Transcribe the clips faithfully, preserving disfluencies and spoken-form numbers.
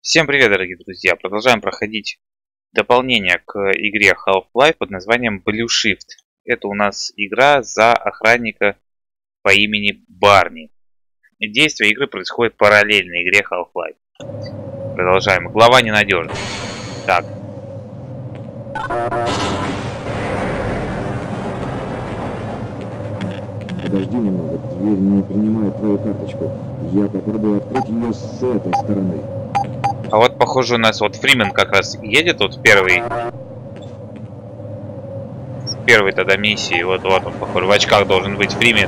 Всем привет, дорогие друзья! Продолжаем проходить дополнение к игре Half-Life под названием Blue Shift. Это у нас игра за охранника по имени Барни. Действие игры происходит параллельно игре Half-Life. Продолжаем. Глава ненадежна. Так. Подожди немного, дверь не принимает твою карточку. Я попробую открыть ее с этой стороны. А вот, похоже, у нас вот Фримен как раз едет вот в первый... В первой тогда миссии. Вот, вот он, похоже, в очках должен быть Фримен.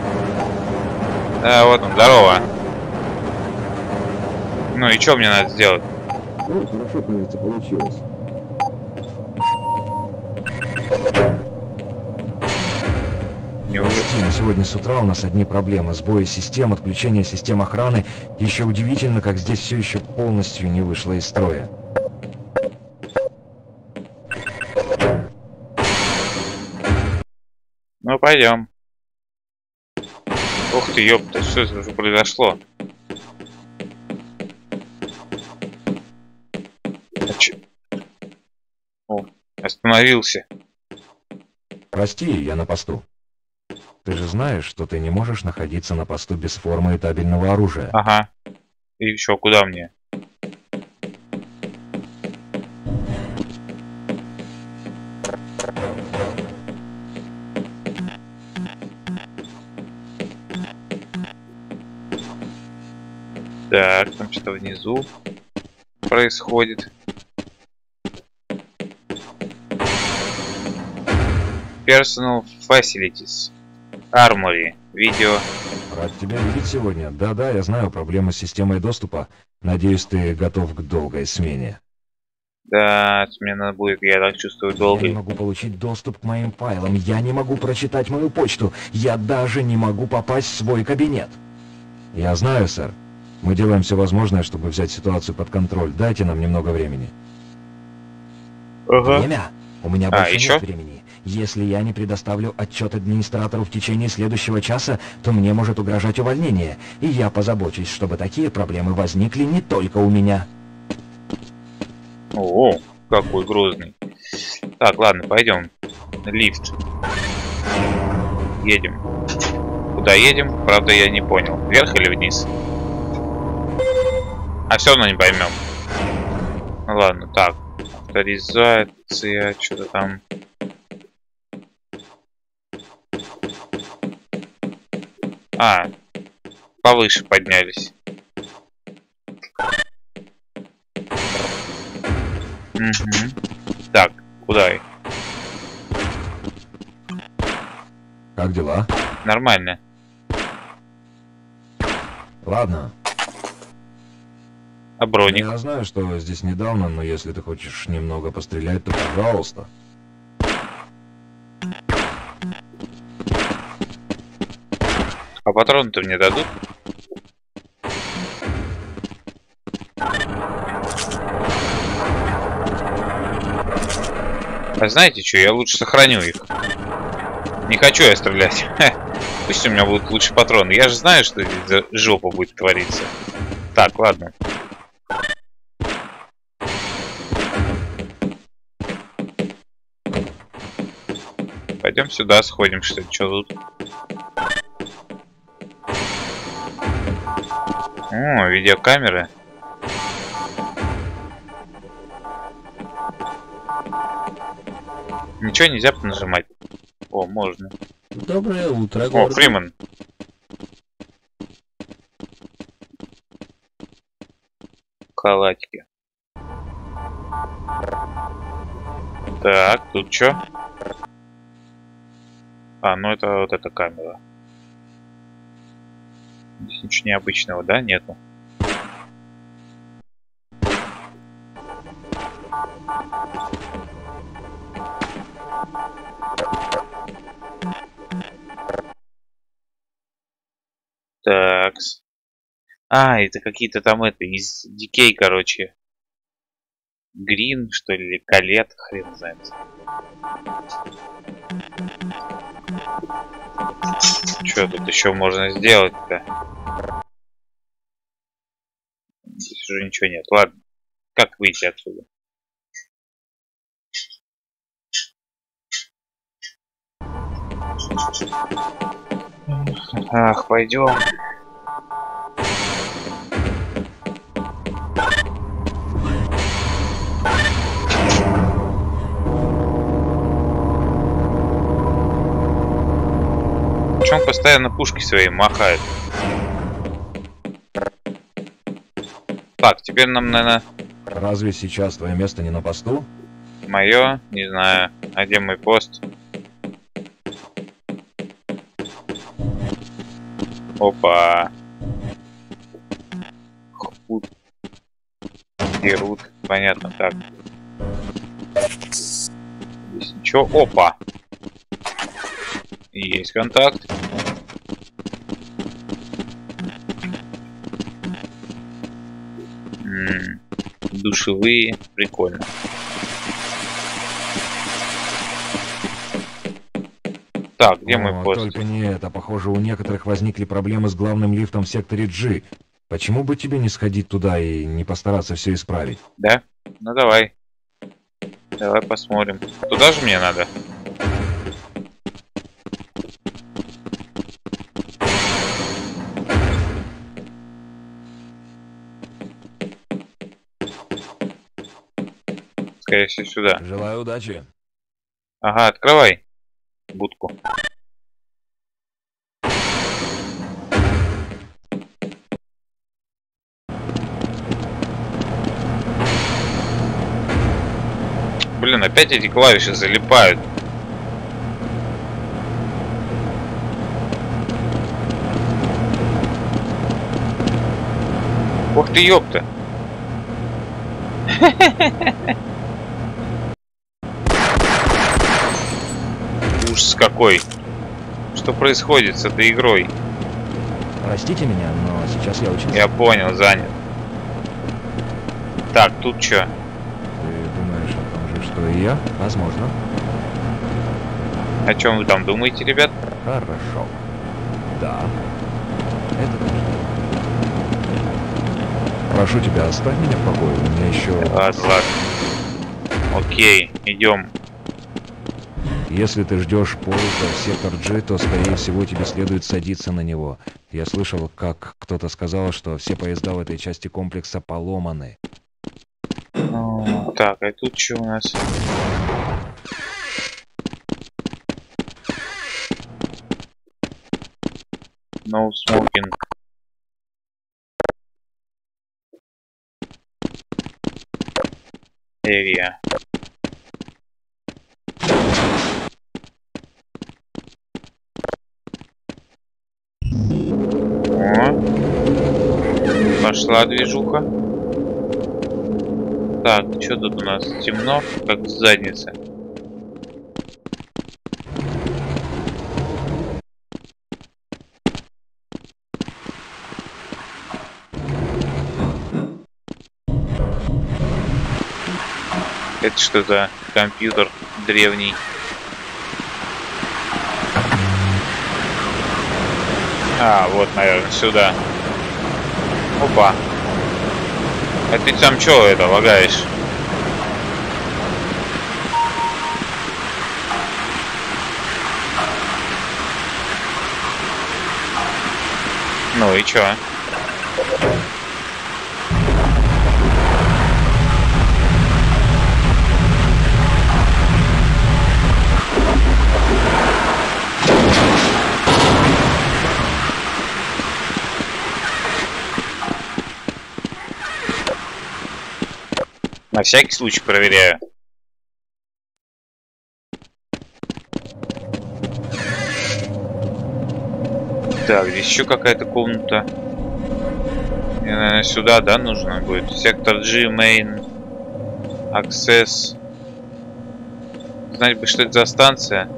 Да, вот он, здорово. Ну и что мне надо сделать? Ну, хорошо, кажется, получилось. Прости, сегодня с утра у нас одни проблемы. Сбои систем, отключение систем охраны. Еще удивительно, как здесь все еще полностью не вышло из строя. Ну, пойдем. Ух ты, ёпта, что это уже произошло? А чё? О, остановился. Прости, я на посту. Ты же знаешь, что ты не можешь находиться на посту без формы и табельного оружия. Ага. И еще куда мне? Так, там что-то внизу происходит. Personal Facilities. Armory. Видео. Рад тебя видеть сегодня. Да-да, я знаю проблемы с системой доступа. Надеюсь, ты готов к долгой смене. Да, смена будет, я так чувствую, долгой. Я не могу получить доступ к моим файлам. Я не могу прочитать мою почту. Я даже не могу попасть в свой кабинет. Я знаю, сэр. Мы делаем все возможное, чтобы взять ситуацию под контроль. Дайте нам немного времени. Ага. Время? У меня А, больше еще? нет времени. Если я не предоставлю отчет администратору в течение следующего часа, то мне может угрожать увольнение. И я позабочусь, чтобы такие проблемы возникли не только у меня. О, какой грозный. Так, ладно, пойдем. Лифт. Едем. Куда едем? Правда, я не понял. Вверх или вниз? А все равно не поймем. Ну ладно, так. Авторизация, что-то там. А, повыше поднялись. Угу. Так, куда? Как дела? Нормально. Ладно. А броник? Я знаю, что здесь недавно, но если ты хочешь немного пострелять, то пожалуйста. А патроны-то мне дадут? А знаете что, я лучше сохраню их. Не хочу я стрелять. Пусть у меня будут лучше патроны. Я же знаю, что здесь за жопа будет твориться. Так, ладно. Пойдем сюда сходим, что ли, что тут? О, видеокамеры. Ничего нельзя нажимать. О, можно. Доброе утро, О, Гордон. Фриман. Халатики. Так, тут что? А, ну это вот эта камера. Здесь ничего необычного, да? Нету. Такс. А, это какие-то там это из Дикей, короче. Грин, что ли, или Калет, хрен знает. Что тут еще можно сделать-то? здесь уже ничего нет. Ладно. Как выйти отсюда? Ах, пойдем. Причем постоянно пушки свои махает. Так, теперь нам, наверное... Разве сейчас твое место не на посту? Мое? Не знаю. А где мой пост? Опа. Худ. Дерут. Понятно, так. Здесь ничего. Опа. Есть контакт. М-м, душевые. Прикольно. Так, где О, мой пост? Только не это. Похоже, у некоторых возникли проблемы с главным лифтом в секторе G. Почему бы тебе не сходить туда и не постараться все исправить? Да? Ну давай. Давай посмотрим. Туда же мне надо? Скорее всего, сюда. Желаю удачи. Ага, открывай будку. Блин, опять эти клавиши залипают. Ох ты, ёпта. Ужас какой. Что происходит с этой игрой? Простите меня, но сейчас я очень... Я понял, занят. Так, тут что? Ты думаешь о том же, что и я? Возможно. О чем вы там думаете, ребят? Хорошо. Да. Это тоже. Прошу тебя, оставь меня в покое. У меня еще... Ладно, ладно. Окей, идем. Если ты ждешь поезда в сектор G, то, скорее всего, тебе следует садиться на него. Я слышал, как кто-то сказал, что все поезда в этой части комплекса поломаны. О, так, а тут что у нас? No smoking. Area. О, пошла движуха. Так, что тут у нас? Темно, как в заднице. Это что за компьютер древний? А, вот, наверное, сюда. Опа. А ты там чё это лагаешь? Ну и чё? На всякий случай проверяю. Так, здесь еще какая-то комната. Мне, наверное, сюда, да, нужно будет? Сектор G, Main, Access. Знать бы, что это за станция.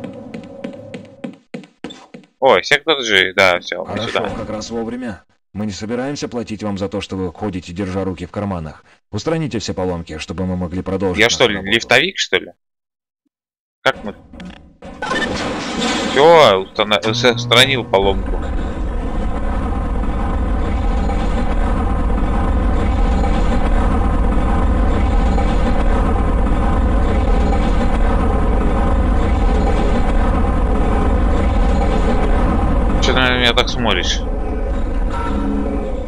Ой, сектор G, да, все, мы Хорошо, сюда. как раз вовремя. Мы не собираемся платить вам за то, что вы ходите, держа руки в карманах. Устраните все поломки, чтобы мы могли продолжить. Я что ли, работу. лифтовик, что ли? Как мы? Все, устранил поломку.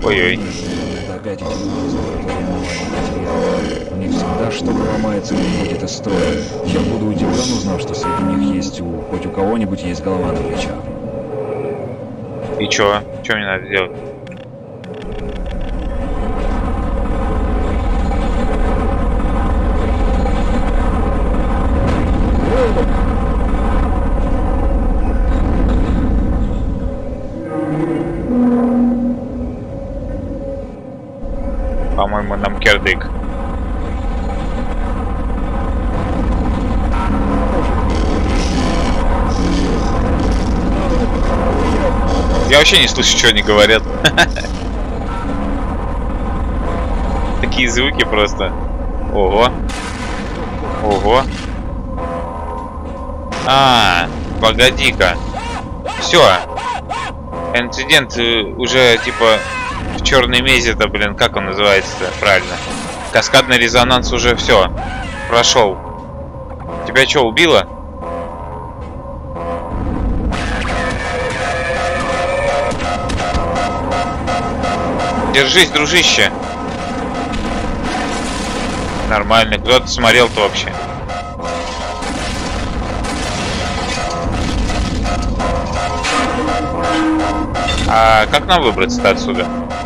Ой-ой. Это опять эти люди из лаборатории аномальных материалов. У них всегда что-то ломается и выходит из строя. Я буду удивлен, узнав, что среди них есть у... хоть у кого-нибудь есть голова на плечах. И чё? Чё мне надо делать? По-моему, нам кирдык. Я вообще не слышу, что они говорят. Такие звуки просто. Ого. Ого. А, погоди-ка. Все. Инцидент уже типа в черной мезе-то, блин, как он называется-то правильно? Каскадный резонанс уже все прошел. Тебя что, убило? Держись, дружище. Нормально. Кто-то смотрел-то вообще. А как нам выбраться-то отсюда?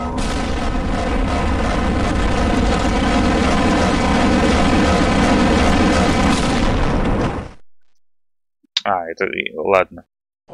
А, это... Ладно.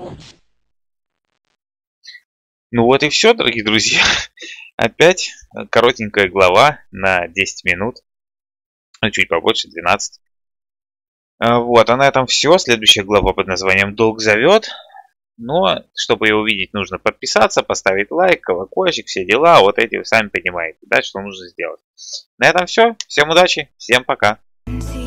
Ну вот и все, дорогие друзья. Опять коротенькая глава на десять минут. Ну, чуть побольше, двенадцать. Вот, а на этом все. Следующая глава под названием «Долг зовет». Но, чтобы ее увидеть, нужно подписаться, поставить лайк, колокольчик, все дела. Вот эти вы сами понимаете, да, что нужно сделать. На этом все. Всем удачи, всем пока.